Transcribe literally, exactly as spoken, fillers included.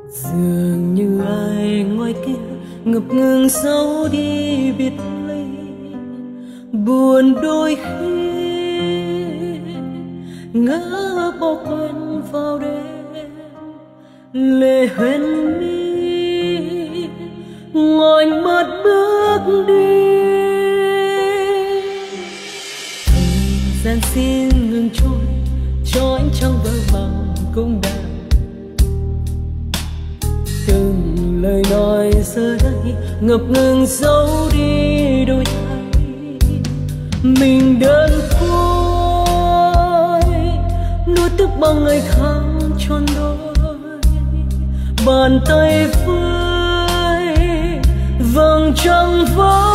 dường như ai ngoài kia ngập ngừng sâu đi biệt ly, buồn đôi khi ngỡ bỏ quên vào đêm, lệ hoen mi ngoảnh mắt bước đi. Thời gian xin ngừng trôi cho ánh trăng vỡ bằng cũng đã. Từng lời nói giờ đây ngập ngừng giấu đi đôi tay, mình đơn côi nuốt tức bao ngày tháng tròn đôi, bàn tay với vầng trăng vỡ.